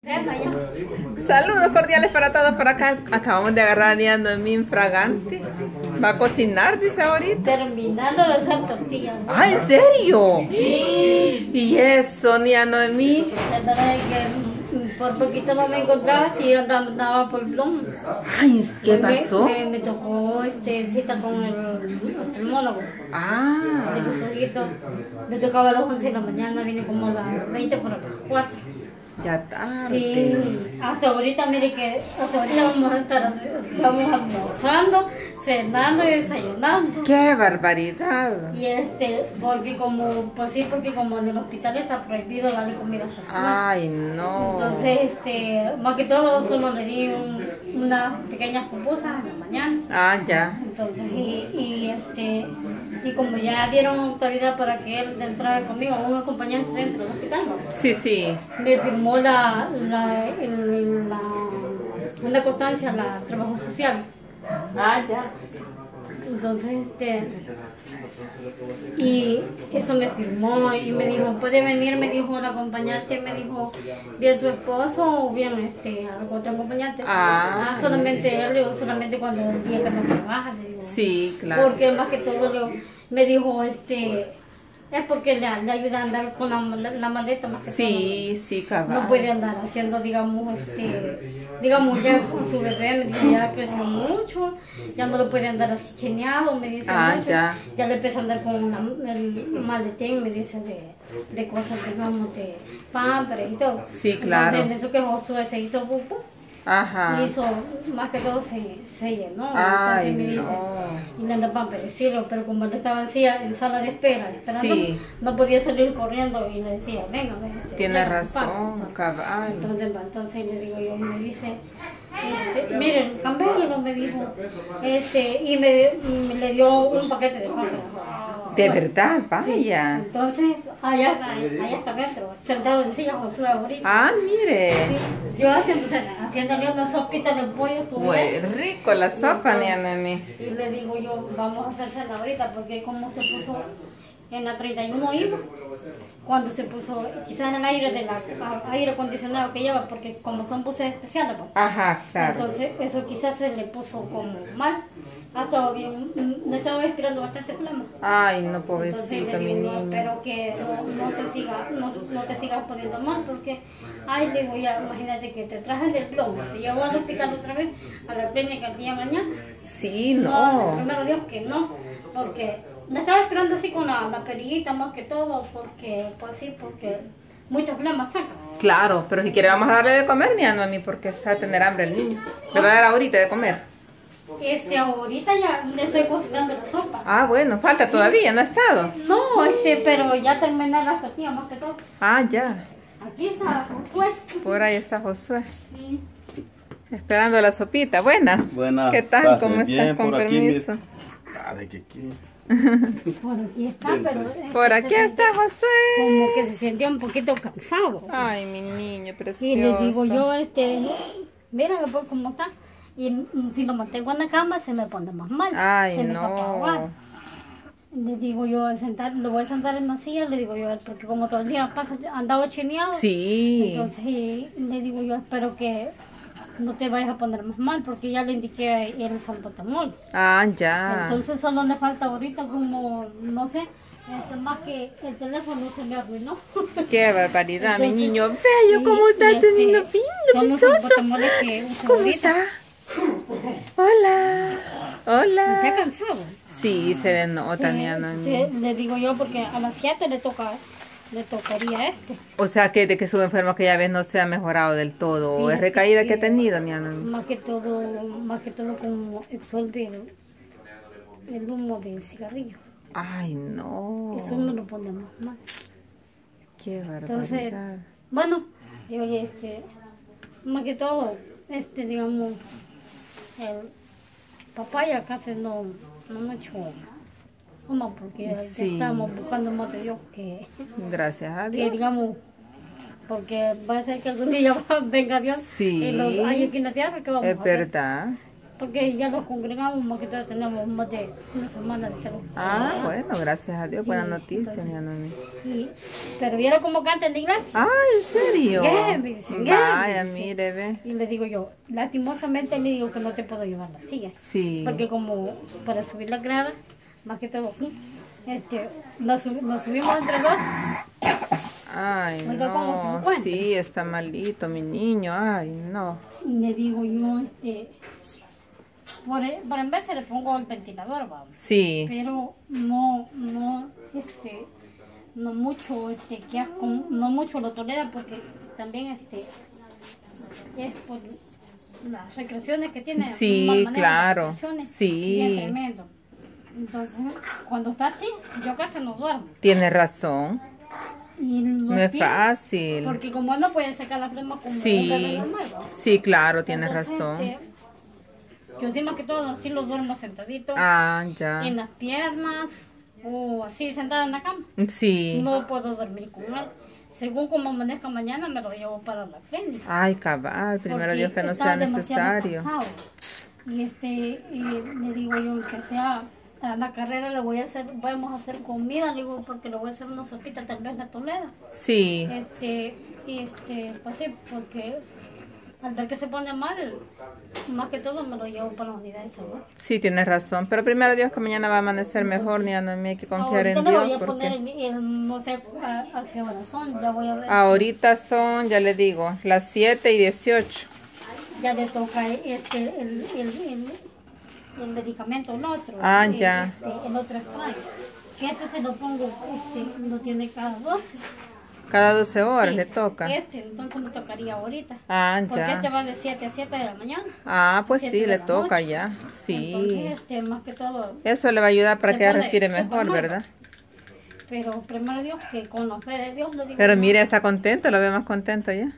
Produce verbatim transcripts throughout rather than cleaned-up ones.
Saludos cordiales para todos por acá. Acabamos de agarrar a Nia Noemí infragante. Va a cocinar, dice ahorita. Terminando de hacer tortillas. Ah, ¿en serio? Y eso, Nia Noemí. Que por poquito no me encontraba, si yo andaba por Blum. Ay, ¿qué pasó? Me, me, me tocó este, cita con el oftalmólogo. Ah. De los ojitos. Me tocaba a las once de la mañana, vine como a las veinte por las cuatro. Ya tarde. Sí, hasta ahorita, mire que hasta ahorita vamos a estar estamos almorzando, cenando y desayunando. ¡Qué barbaridad! Y este, porque como, pues sí, porque como en el hospital está prohibido darle comida sexual. Ay, no. Entonces, este, más que todo solo le di un, unas pequeñas pupusas en la mañana. Ah, ya. Entonces, y, y este, y como ya dieron autoridad para que él entrara conmigo, un acompañante dentro del hospital, ¿no? Sí, sí. Me firmó la, la, el, la, una constancia, la trabajo social. Ah, ya. Entonces, este, y eso me firmó y me dijo, puede venir, me dijo el acompañante, me dijo, bien su esposo o bien este, otro acompañante. Ah, ah solamente él, o solamente cuando el día que no trabaja, le digo. Sí, claro. Porque más que todo le, me dijo, este, es porque le, le ayuda a andar con la, la maleta más que Sí, todo. sí, cabal. No puede andar haciendo, digamos, este, digamos, ya con su bebé, me dice, ya creció mucho, ya no lo puede andar así chineado, me dice Ah, mucho. ya. Ya le empieza a andar con una, el maletín, me dice, de, de cosas, digamos, de pampers y todo. Sí, claro. Entonces, en eso que Josué se hizo pupo. Ajá. Hizo, más que todo se, se llenó. Ay, entonces me dice, no. y le anda para decirlo, pero como él estaba así en sala de espera, esperando, Sí. no podía salir corriendo y le decía, venga, venga. Este, Tiene venga, razón, papá. cabal. Entonces, entonces le digo yo, me dice, este, miren, cámbialo, me dijo, este, y me, me le dio un paquete de papas. De verdad, vaya. Sí. Entonces, allá, allá está dentro, sentado en silla Josué ahorita. Ah, mire. Sí, yo haciendo, haciéndole una sopita de pollo. Muy rico la sopa, Nia Noemí. Y le digo yo, vamos a hacerla ahorita, porque como se puso en la treinta y uno iba, cuando se puso, quizás en el aire de la aire acondicionado que lleva, porque como son buses especiales, pues. Ajá, claro. Entonces eso quizás se le puso como mal. Ha estado bien, me estaba esperando bastante flama. Ay, no, Entonces pobrecito, le mi digo, no, niño. pero que no, no, se siga, no, no te sigas poniendo mal, porque, ay, le digo, ya, imagínate que te trajes del plomo, te llevo al hospital otra vez, a la clínica el día de mañana. Sí, No, no. primero Dios que no, porque me estaba esperando así con la, la perillita más que todo, porque, pues sí, porque muchas flamas sacan. Claro, pero si quiere vamos a darle de comer, Nia Noemí, porque se va a tener hambre el niño. Le va a dar ahorita de comer. Este, ahorita ya le estoy cocinando la sopa. Ah, bueno, falta todavía, ¿no ha estado? No, este, pero ya terminé las tortillas más que todo. Ah, ya. Aquí está, pues. Por ahí está Josué. Sí. Esperando la sopita. Buenas. Buenas. ¿Qué tal? Tardes. ¿Cómo Bien, estás? Con por aquí, permiso. Ah, de que aquí. Por aquí está, pero... este, Por aquí se está sentía Josué. como que se sentía un poquito cansado. Ay, mi niño precioso. Y le digo yo, este, mira que pues cómo está. Y mm, si lo mantengo en la cama se me pone más mal. Ay, se me no. tapa aguar. Le digo yo, sentar, lo voy a sentar en la silla, le digo yo, porque como todo el día pasa, andaba chineado. Sí. Entonces y le digo yo, espero que no te vayas a poner más mal, porque ya le indiqué el salbutamol. Ah, ya. Entonces solo le falta ahorita como, no sé, este, más que el teléfono se me arruinó. Qué barbaridad, mi Entonces, niño bello. ¿Cómo y- está y tu este, niño son lindo, los muchacho? salbutamol que uso ¿Cómo ahorita. está? Hola. Está Hola. cansado. Sí, se le nota, Sí, Nia Noemí. le, le digo yo porque a las siete le toca, le tocaría este. O sea, que de que su enfermo que ya ves no se ha mejorado del todo. ¿O Sí, es recaída sí, que ha sí. tenido, Nia Noemí? Más que todo, más que todo como exolve el, el humo del cigarrillo. Ay, no. Eso me lo pone más mal. Qué Entonces, barbaridad. bueno, yo este, más que todo, este, digamos, el papaya casi no, no me echó uno porque ya Sí. estamos buscando más de Dios que, Gracias a que Dios. digamos, porque va a ser que algún día venga Dios Sí. y los hay aquí en la tierra que vamos Es a hacer. verdad. porque ya nos congregamos, más que todo tenemos más de una semana de salud. Ah, bueno, gracias a Dios, Sí, buena noticia, entonces, mi Noemí. y, pero viera cómo canta en la iglesia. Ah, ¿en serio? ¿Qué? Me dice, ¿qué? Vaya, Me dice. mire, ve. Y le digo yo, lastimosamente le digo que no te puedo llevar la silla. Sí. Porque como para subir la grada, más que todo aquí, este, nos, sub- nos subimos entre dos. Ay, Oiga, ¿cómo se no, encuentra? sí, está malito mi niño, ay, no. Y le digo yo, este, por, e- por en vez le pongo el ventilador, vamos. Sí, Pero no, no, este, no mucho, este, que asco, no mucho lo tolera porque también, este, es por las recreaciones que tiene. Sí, mal manejo de claro, recreaciones, sí. bien tremendo. Entonces, cuando está así, yo casi no duermo. tiene razón, Y los no es pies, fácil. porque como él no puede sacar la flema como un Sí, bebé normal, ¿no? sí, claro, tiene Entonces, razón. este, yo sí más que todo así lo duermo sentadito Ah, en ya. las piernas o así sentada en la cama. Sí. No puedo dormir con él. Según como amanezca mañana me lo llevo para la clínica. Ay, cabal, primero porque Dios que no está sea demasiado necesario. cansado. Y este, y le digo yo que sea a la carrera le voy a hacer, vamos a hacer comida, le digo, porque le voy a hacer una sopita, tal vez la tolera. Sí, Este, y este, pues sí, porque al ver que se pone mal, más que todo me lo llevo para la unidad de salud. sí, tienes razón. Pero primero Dios que mañana va a amanecer mejor, ni a Noemí hay que confiar Ahorita en le voy Dios. a poner Porque el, el- no sé a, a qué hora son, ya voy a ver. ahorita son, ya le digo, las siete y dieciocho. Ya le toca este, el, el, el, el medicamento, el otro. Ah, el, ya. este, el otro spray. Que este se lo pongo, este, lo tiene cada doce. Cada doce horas Sí, le toca. Este, entonces me tocaría ahorita. Ah, Porque este ya. va de siete a siete de la mañana. Ah, pues siete sí, de le la toca noche. ya. Entonces, Sí. este, más que todo. Eso le va a ayudar para se que ella pone- respire se mejor, pone- ¿verdad? Pero primero Dios, que con la fe de Dios le digo. Pero no, mire, está contento, lo ve más contento ya.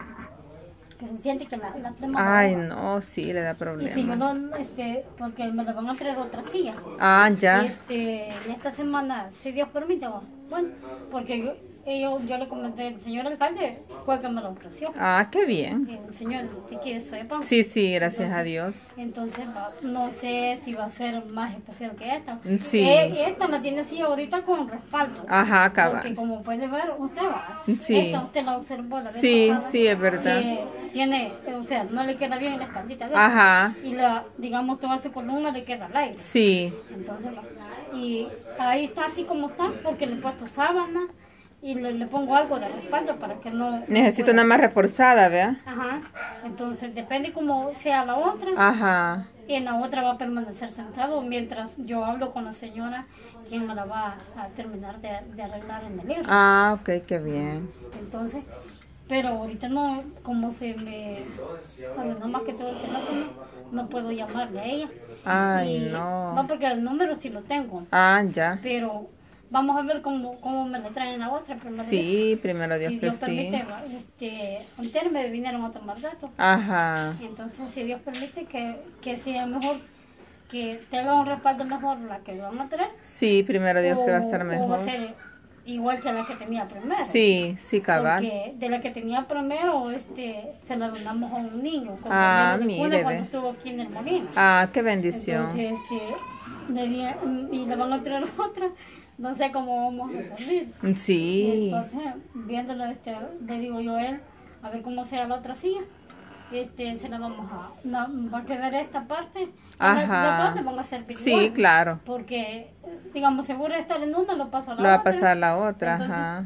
Pero siente que la, la flema Ay, me baja. no, sí, le da Y si yo problema. no, este, porque me le van a traer otra silla. Ah, ya. Este, en esta semana, si Dios permite, va. Bueno, porque yo, yo, yo le comenté, el señor alcalde fue el que me lo ofreció. Ah, qué bien. El señor, si quiere, soy pan. Sí, sí, gracias Entonces, a Dios. Entonces, va, no sé si va a ser más especial que esta. Sí. Eh, esta la tiene así ahorita con respaldo. Ajá, Porque cabal. como puede ver, usted va. Sí. Esta usted la observó la vez Sí, pasada, sí, es verdad. que tiene, o sea, no le queda bien la espaldita. ¿ves? Ajá. Y la, digamos, toda su columna le queda al aire. Sí. Entonces, va. Y ahí está así como está, porque le he puesto sábana y le, le pongo algo de respaldo para que no... Necesito pueda- una más reforzada, ¿vea? Ajá. Entonces, depende cómo sea la otra. Ajá. Y en la otra va a permanecer sentado mientras yo hablo con la señora, quien me la va a terminar de, de arreglar en el libro. Ah, ok, qué bien. Entonces, pero ahorita no, como se me arruinó más que todo el teléfono, no puedo llamarle a ella. Ay, Y- no. No, porque el número sí lo tengo, Ah, ya. pero vamos a ver cómo, cómo me le traen la otra primero. Sí, primero Dios si que Dios permite, sí. va, este, antes me vinieron a tomar datos. Ajá. Entonces, si Dios permite que, que sea mejor, que tenga un respaldo mejor la que van a traer. Sí, primero Dios que va a estar o- O va mejor. a ser igual que la que tenía primero. Sí, sí, cabal. Porque de la que tenía primero, este, se la donamos a un niño. Con Ah, el niño de cuna mire, cuando ve. estuvo aquí en el molino. Ah, qué bendición. Entonces, este, le di- y le van a traer otra. No sé cómo vamos a salir. Sí. Entonces, viéndolo, este, le digo yo a él, a ver cómo sea la otra silla. Este, se la vamos a, no, va a quedar esta parte. Ajá. Las dos le van a servir Sí, igual, claro. porque, digamos, seguro estar en una, lo paso a la Lo va a otra. pasar la otra, Entonces, ajá.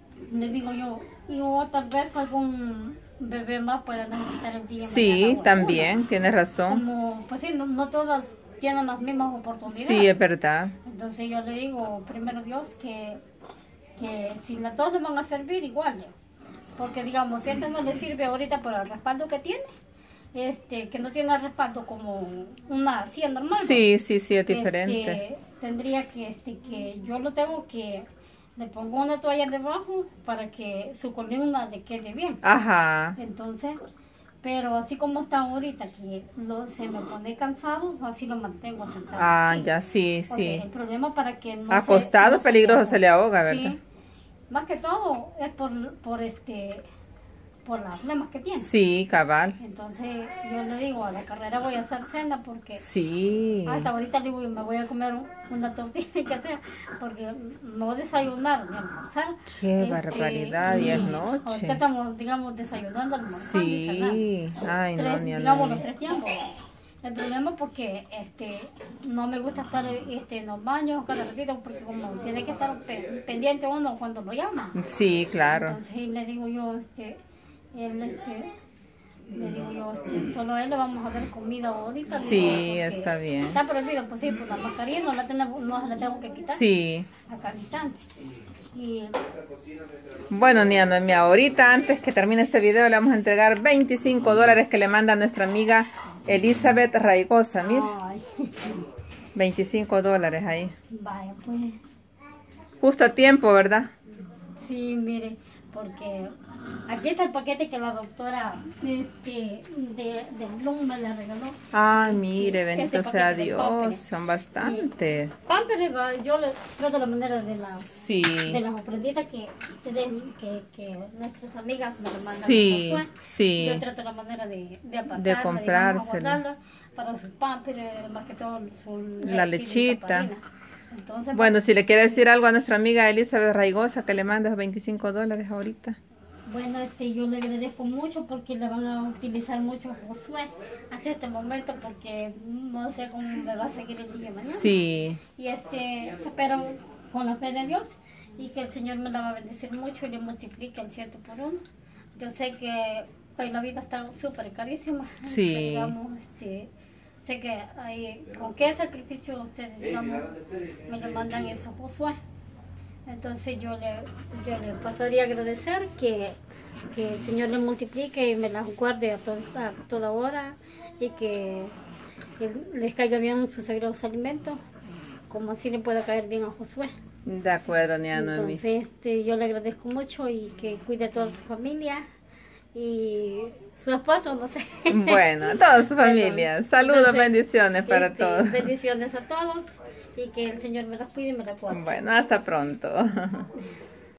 Le digo yo, y o tal vez algún bebé más pueda necesitar el día. de Sí, mañana o también, alguna. tienes razón. Como, pues sí, no, no todas tienen las mismas oportunidades. Sí, es verdad. Entonces yo le digo, primero Dios, que, que si las dos le van a servir igual, ya. Porque digamos, si este no le sirve ahorita por el respaldo que tiene, este, que no tiene respaldo como una silla normal. Sí, sí, sí, es este, diferente. tendría que, este, que yo lo tengo que, le pongo una toalla debajo para que su columna le quede bien. Ajá. Entonces, pero así como está ahorita, que lo, se me pone cansado, así lo mantengo sentado. Ah, así. ya, sí, O sí. sea, el problema para que no Acostado, se, no peligroso, pegó. se le ahoga, ¿verdad? Sí, más que todo es por, por este por las problemas que tiene. Sí, cabal. Entonces yo le digo, a la carrera voy a hacer cena porque Sí. hasta ahorita le digo, me voy a comer un- una tortilla que sea, porque no desayunar ni almorzar. Qué Este, barbaridad, y es noche. Ahorita estamos, digamos, desayunando, almorzando y cenando. Sí. Ay, no, Tres, ni a digamos, no. los tres tiempos. El problema es porque este, no me gusta estar este, en los baños cada ratito, porque como tiene que estar pe- pendiente uno cuando lo llaman. Sí, claro. Entonces le digo yo, este, él, este, le digo yo, este, solo a él le vamos a dar comida ahorita. Sí, digo, porque está bien. Está prohibido, pues sí, por la mascarilla no la, tenemos, no se la tengo que quitar. Sí. Acá al instante. Y Bueno, Nia Noemí, ahorita antes que termine este video le vamos a entregar veinticinco dólares que le manda nuestra amiga Elizabeth Raigosa. Mire, ay, veinticinco dólares ahí. vaya, pues. Justo a tiempo, ¿verdad? Sí, mire, porque aquí está el paquete que la doctora este, de, de Bloom me la regaló. Ay, mire, bendito Este sea paquete de Dios, Pampers. son bastantes. Pampers, yo le trato la manera de la Sí, de las ofrenditas que, que, que nuestras amigas me lo mandan. sí, a Josué. sí. Yo trato la manera de, de apartarla, De digamos, comprárselo. guardarla para sus pampers, más que todo su La leche y lechita. taparina. Entonces, Bueno, si le quiere decir algo a nuestra amiga Elizabeth Raigosa, que le mande esos veinticinco dólares ahorita. bueno, este, yo le agradezco mucho porque le van a utilizar mucho a Josué hasta este momento porque no sé cómo me va a seguir el día de mañana. Sí, Y este, espero con la fe de Dios y que el Señor me la va a bendecir mucho y le multiplique el ciento por uno. Yo sé que pues, la vida está súper carísima. Sí. Pero, digamos, este, sé que hay, con qué sacrificio ustedes, digamos, me le mandan eso a Josué. Entonces yo le, yo le pasaría a agradecer que, que el Señor le multiplique y me las guarde a, to- a toda hora y que, que les caiga bien sus sagrados alimentos, como así le pueda caer bien a Josué. de acuerdo, Nia Noemí. Entonces este, yo le agradezco mucho y que cuide a toda su familia y su esposo, no sé. Bueno, a toda su Bueno, familia. Saludos, entonces, bendiciones para este, todos. Bendiciones a todos y que el Señor me las cuide y me las guarde. Bueno, hasta pronto.